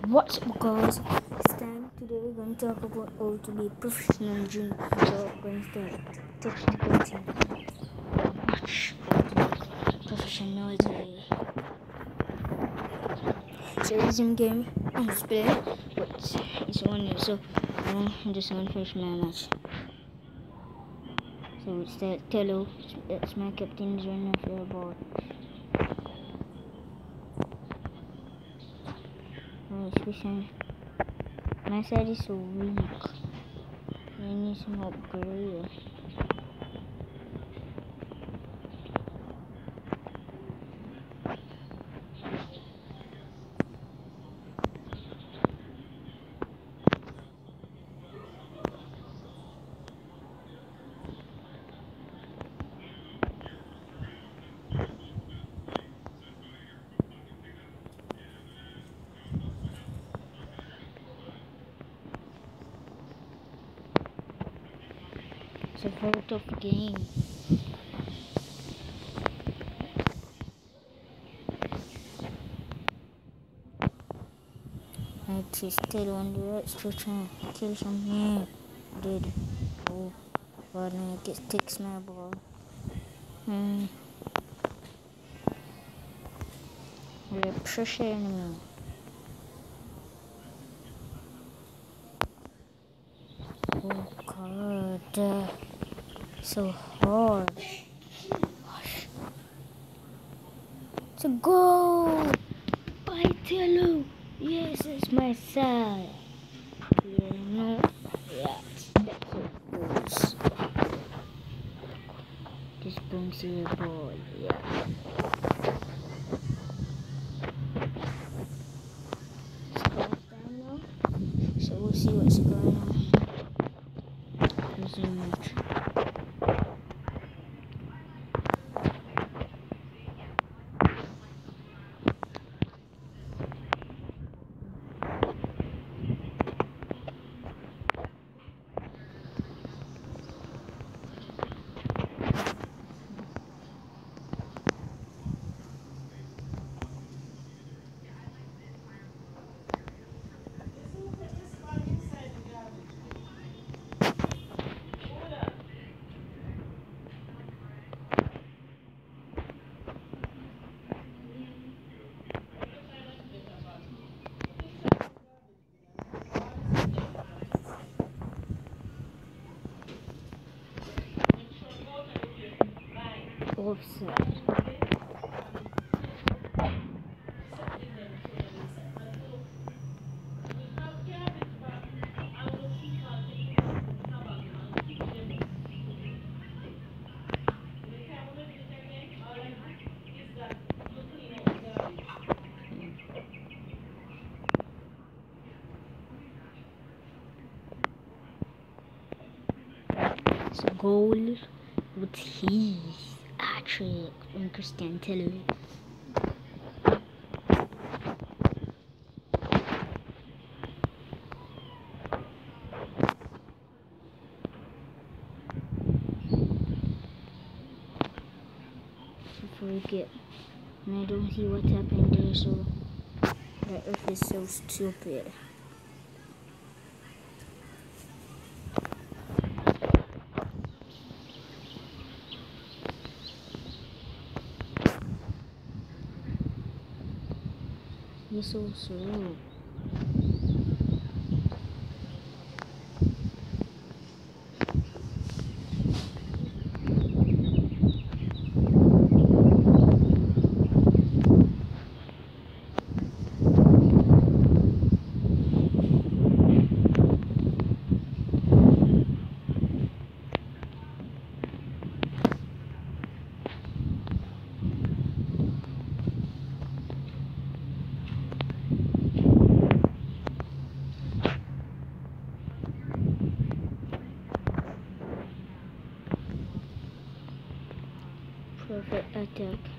What's up, guys? It's time. Today we're going to talk about how to be professional dream. So we're going to touch the button. Watch how to be professional today. So this game I'm playing, but it's one so I'm just going to finish my match. So it's the Tello. That's my captain's run off your ball. My side is so weak. I need some upgrade. It's a very tough game. He's still on the right, still trying to kill something. Did. Oh, but now it takes my ball. They're pressuring me. Oh god, so hard. It's a goal! I tell you, yes, it's my side. You know, yes, that's it goes. This bouncy ball, yeah. It's half time now, so we'll see what's going on. Resume match. Offside. It's a goal with his hat-trick from Christian Tello. Forget, and I don't see what happened there, so the earth is so stupid. He's so slow. Perfect attack.